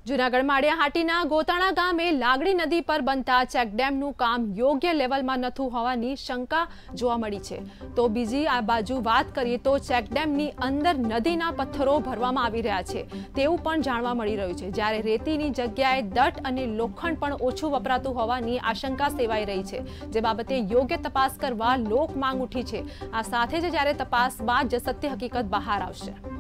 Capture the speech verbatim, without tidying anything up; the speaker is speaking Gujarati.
જૂનાગઢ માળિયાહાટીના ગોતાણા ગામે લાગડી નદી પર બનતા ચેકડેમનું કામ યોગ્ય લેવલમાં નથું હોવાની શંકા જોવા મળી છે। તો બીજી આ બાજુ વાત કરીએ તો ચેકડેમની અંદર નદીના પથ્થરો ભરવામાં આવી રહ્યા છે તેવું પણ જાણવા મળી રહ્યું છે, જ્યારે રેતીની જગ્યાએ દટ અને લોખંડ પણ ઓછું વપરાતું હોવાની આશંકા સેવાઈ રહી છે, જે બાબતે યોગ્ય તપાસ કરવા લોક માંગ ઉઠી છે। આ સાથે જ જ્યારે તપાસ બાદ જ સત્ય હકીકત બહાર આવશે।